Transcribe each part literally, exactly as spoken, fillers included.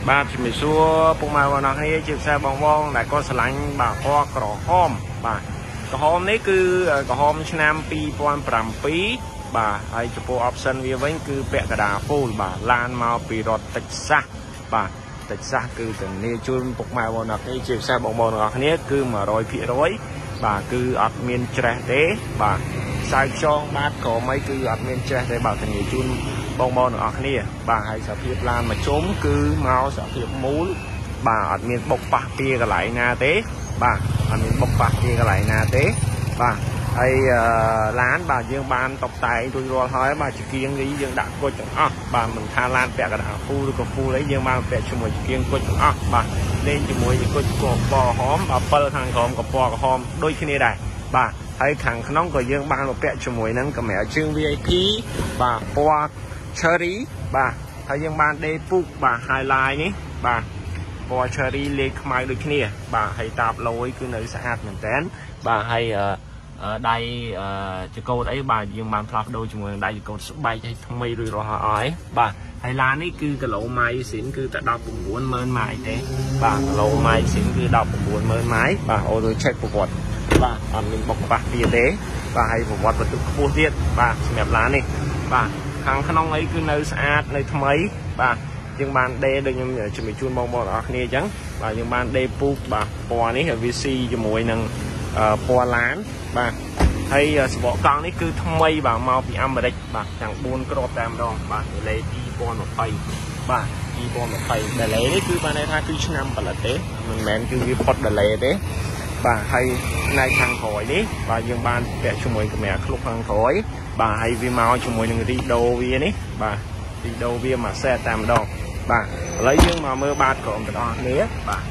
បាទជំរាបសួរពុកម៉ែបងប្អូនគ្នាជាពិសេសបងបងដែលគាត់ស្រឡាញ់បាទពណ៌ក្រហមបាទក្រហមនេះគឺក្រហមឆ្នាំពីរពាន់ប្រាំពីរបាទហើយចំពោះ option វាវិញគឺពាក់កណ្ដាល full បាទឡានមកពីរដ្ឋ Texas បាទ Texas គឺធានាជូនពុកម៉ែបងប្អូនគ្នាជាពិសេសបងប្អូនទាំងអស់គ្នាគឺ một trăm phần trăm បាទគឺអត់មានច្រេះទេបាទខ្សែខ្យងបាទក្រមអីគឺអត់មានច្រេះទេបាទធានាជូនបងប្អូនទាំងអស់គ្នាបាទហើយសភាពឡានមកជុំគឺមកសភាពមូលបាទអត់មានបុកប៉ះពីកន្លែងណាទេបាទអត់មានបុកប៉ះពីកន្លែងណាទេបាទហើយឡានបាទយើងបានតុបតែងរួចរាល់ហើយបាទជាគៀងនេះយើងដាក់គុជទាំងអស់បាទមិនថាឡានពាក់កណ្ដាល full ឬក៏ full អីយើងបានពាក់ជាមួយជាគៀងគុជទាំងអស់បាទលេងជាមួយនឹងគុជពណ៌ក្រហមបាទពិលខាងក្រោមក៏ពណ៌ក្រហមដូចគ្នាដែរបាទហើយខាងក្នុងក៏យើងបានមកពាក់ជាមួយនឹងកម្រាលជើង វី ఐ พี បាទពណ៌ cherry បាទហើយយើងបានដេពូកបាទ highlight នេះបាទពណ៌ cherry លេខខ្មៅដូចគ្នាបាទហើយតាបលយគឺនៅស្អាតមែនតើបាទហើយដៃចកោតអីបាទយើងបានផ្លាស់ប្ដូរជាមួយនឹងដៃចកោតស្បែកឲ្យថ្មីរួចរាល់ហើយបាទហើយឡាននេះគឺគីឡូម៉ៃស៊ីនគឺតែ ដប់ប្រាំបួនម៉ឺន ម៉ាយទេបាទគីឡូម៉ៃស៊ីនគឺ ដប់ប្រាំបួនម៉ឺន ម៉ាយបាទអូទៅ check ប្រវត្តិបាទអត់មានបុកប៉ះទៀតទេបាទហើយប្រវត្តិបន្ទុកខ្ពស់ទៀតបាទសម្រាប់ឡាននេះបាទខាងក្នុងអីគឺនៅស្អាតនៅថ្មីបាទយើងបានដេដូចខ្ញុំជំរាបជូនបងប្អូនទាំងអស់គ្នាអញ្ចឹងបាទយើងបានដេពូកបាទពណ៌នេះវាស៊ីជាមួយនឹងពណ៌ឡានបាទហើយស្បកកង់នេះគឺថ្មីបាទមកពីអាមេរិកបាទទាំងបួនគ្រាប់តែម្ដងបាទដេឡេពីរពាន់ยี่สิบបាទពីរពាន់ยี่สิบដេឡេនេះគឺបានន័យថាគឺឆ្នាំផលិតទេមិនមែនគឺវាផុតដេឡេទេបាទហើយផ្នែកខាងក្រោយនេះបាទយើងបានពាក់ជាមួយកាមេរ៉ាឃ្លុបខាងក្រោយបាទហើយវាមកជាមួយនឹងរីដូវានេះបាទរីដូវាមកសេតតែម្ដងបាទឥឡូវយើងមកមើលបាតក្រោមទាំងអស់គ្នាបាទ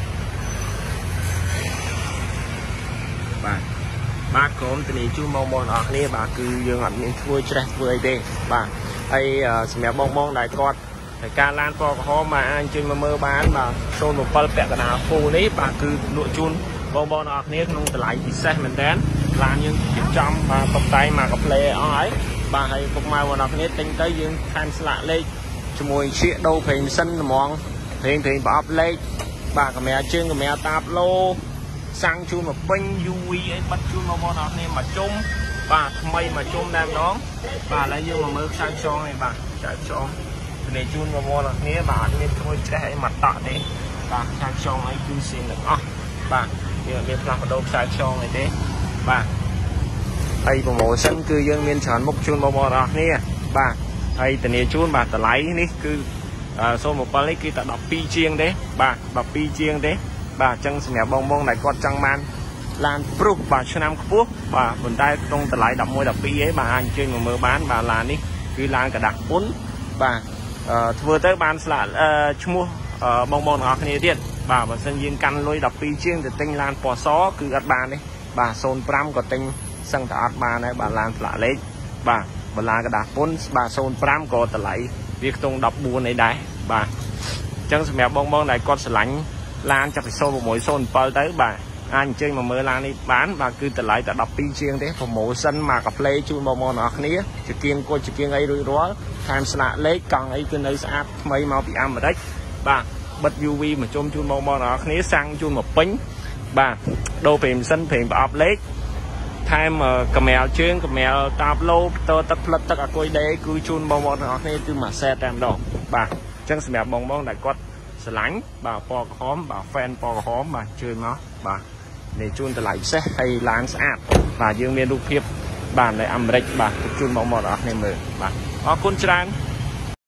បាទបាទក្រុមធានាជូនបងប្អូនទាំងអស់គ្នាបាទគឺយើងអត់មានធ្វើច្រេះធ្វើអីទេបាទហើយសម្រាប់បងប្អូនដែលគាត់តែការឡានពណ៌ក្រហមមកអាចជិះមកមើលបានបាទศูนย์ เจ็ด ពាក់កណ្ដាល full នេះបាទគឺលក់ជូនបងប្អូនទាំងអស់គ្នាក្នុងតម្លៃពិសេសមែនតើឡានយើងរៀបចំបាទតុបតែងមកកាផ្លេអស់ហើយបាទហើយពុកម៉ែបងប្អូនទាំងអស់គ្នាទិញទៅយើងថែមស្លាកលេខជាមួយឈៀកដូរប្រេងម៉ាស៊ីនហ្មងប្រេងប្រេងប្រអប់លេខបាទកាមេរ៉ាជើងកាមេរ៉ាតាបឡូសាំងជូនមកពេញ ยู វី អីបាត់ជូនបងប្អូនអរគ្នាមកជុំបាទថ្មីមកជុំតែម្ដងបាទឥឡូវយើងមកមើលខ្សែខ្យងនេះបាទខ្សែខ្យងធានាជូនបងប្អូនអរគ្នាបាទអត់មានធ្វើច្រេះអីមកតក់ទេបាទខ្សែខ្យងអីគឺសៀងទាំងអស់បាទយើងអត់មានផ្លាស់ប្ដូរខ្សែខ្យងអីទេបាទហើយ promotion គឺយើងមានច្រើនមុខជូនបងប្អូនអរគ្នាបាទហើយធានាជូនបាទតម្លៃនេះគឺศูนย์ เจ็ด នេះគឺតែដប់ពីរជាងទេបាទដប់ពីរជាងទេបាទអញ្ចឹងសម្រាប់បងបងដែលគាត់ចង់បានឡានព្រុសបាទឆ្នាំខ្ពស់បាទប៉ុន្តែក្នុងតម្លៃដប់មួយ ដប់ពីរឯងបាទអាចអញ្ជើញមកមើលបានបាទឡាននេះគឺឡានកដាស់ពុនបាទធ្វើទៅបានស្លាកឈ្មោះបងបងទាំងអស់គ្នាទៀតបាទបើសិនយើងកាន់លុយដប់ពីរជាងទៅទិញឡានពណ៌សគឺអត់បានទេបាទศูนย์ ห้าក៏ទិញសឹងតែអត់បានដែរបាទឡានស្លាកលេខបាទបើឡានកដាស់ពុនបាទศูนย์ ห้าក៏តម្លៃវាខ្ទង់ដប់បួនឯដែរបាទអញ្ចឹងសម្រាប់បងបងដែលគាត់ស្រឡាញ់ឡានចាប់ពីศูนย์ หก ศูนย์ เจ็ดទៅបាទអាចអញ្ជើញមកមើលឡាននេះបានបាទគឺតម្លៃតែដប់ពីរជាងទេ promotion មកកាផ្លេជូនបងប្អូនទាំងអស់គ្នាជាគៀងគួចជាគៀងអីរួចរាល់ថែមស្លាកលេខកង់អីគឺនៅស្អាតថ្មីមកពីអាមេរិកបាទបិទ ยู វី មកជុំជូនបងប្អូនទាំងអស់គ្នាសាំងជូនមកពេញបាទដូរប្រេងម៉ាស៊ីនប្រេងប្រអប់លេខថែមកាមេរ៉ាជើងកាមេរ៉ាតាបឡូតទឹកផ្លិតទឹកអាគុយដេគឺជូនបងប្អូនទាំងអស់គ្នាគឺមួយសេតតែម្ដងបាទអញ្ចឹងសម្រាប់បងប្អូនដែលគាត់ស្រឡាញ់បាទពណ៌ក្រហមបាទ fan ពណ៌ក្រហមបាទជឿមកបាទនេះជូនតម្លៃពិសេសហើយឡានស្អាតបាទយើងមានរូបភាពបាទនៅអាមេរិកបាទជូនបងប្អូនទាំងអស់គ្នាមើលបាទអរគុណច្រើន